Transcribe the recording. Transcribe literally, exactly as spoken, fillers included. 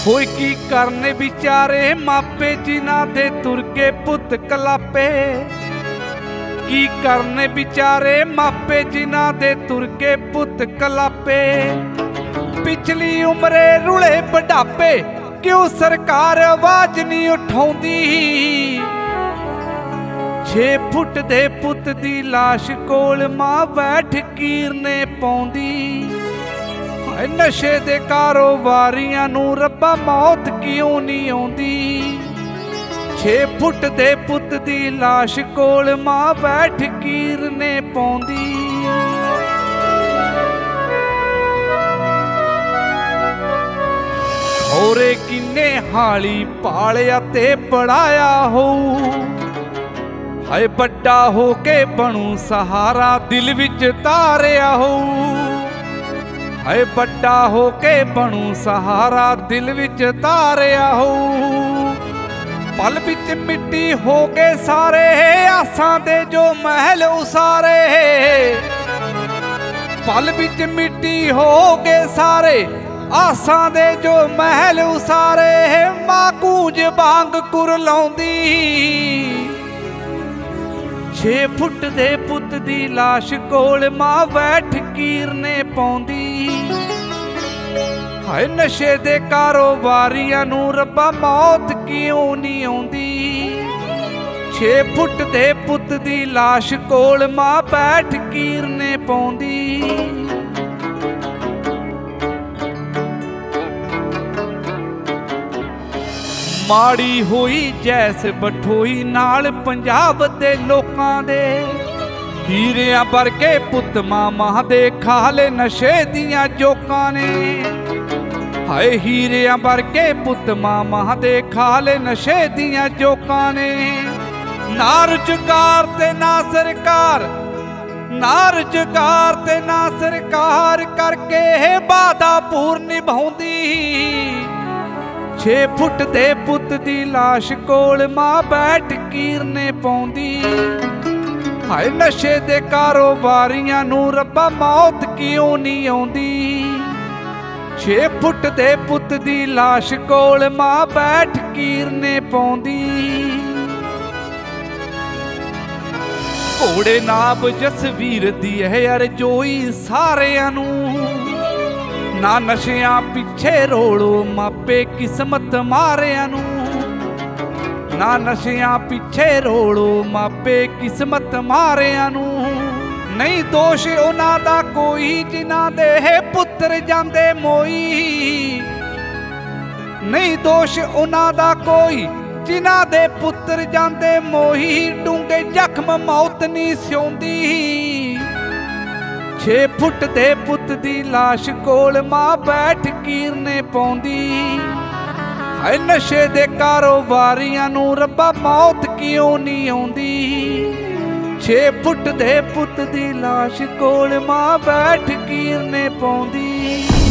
होए की करने विचारे मापे जिन्हां दे तुर के पुत कलापे। की करने विचारे मापे जिन्हां दे तुर के पुत कलापे। पिछली उम्रे रुले बुढ़ापे क्यों सरकार आवाज नहीं उठाउंदी। छे फुट दे पुत दी लाश कोल मां बैठ कीरने पाउंदी। नशे दे कारोबारियां नूं रब्बा मौत क्यों नहीं आउंदी। छे फुट दे पुत दी लाश कोल मां बैठ कीरने पाउंदी। होरे किन्ने हाली पालिया ते पढ़ाया होऊ। हाय बड़ा हो के बनू सहारा दिल विच तारिया होऊ। हाय बड़ा हो के बनू सहारा दिल विच तारिया होऊ। पल विच मिट्टी हो के सारे आसां दे जो महल उसारे। पल विच मिट्टी हो के सारे आसां दे जो महल उसारे। मां कूंज बांग कुरलाउंदी। छे फुट दे पुत दी लाश कोल मां बैठ कीरने पाउंदी। हाय नशे दे कारोबारियां नूं रब्बा मौत क्यों नहीं आउंदी। छे फुट दे पुत दी लाश कोल मां बैठ कीरने पाउंदी। माड़ी होई जैस बठोई नाल पंजाब दे लोकां दे। हीरियां वर्गे पुत मामा दे खाले नशे दियां जोकां ने। हाय हीरियां वर्गे पुत मामा दे खाले नशे दियां जोकां ने। ना रुजगार ते ना सरकार, ना रुजगार ते ना सरकार करके वादा पूर निभाउंदी। छे फुट दे पुत दी लाश कोल मां बैठ कीरने पाउंदी। हाय नशे दे कारोबारियां नूं रब्बा मौत क्यों नहीं आउंदी। छे फुट दे पुत दी लाश कोल मां बैठ कीरने पाउंदी। घोड़े नाब जसवीर दी है अरजोई सारियां नूं। ना नशियां पिछे रोड़ो मापे किस्मत मारियां नूं। ना नशियां पिछे रोड़ो मापे किस्मत मारियां नूं। नहीं दोष उन्हां दा कोई जिन्हां दे पुत्र जांदे मोई। नहीं दोष उन्हां दा कोई जिन्हां दे पुत्र जांदे मोही। डूंगे जख्म मौत नहीं सिउंदी। छे फुट दे पुत दी लाश कोल मां बैठ कीरने पाउंदी। हाय नशे दे कारोबारियां नूं रब्बा मौत क्यों नहीं आउंदी। छे फुट दे पुत दी लाश कोल मां बैठ कीरने पाउंदी।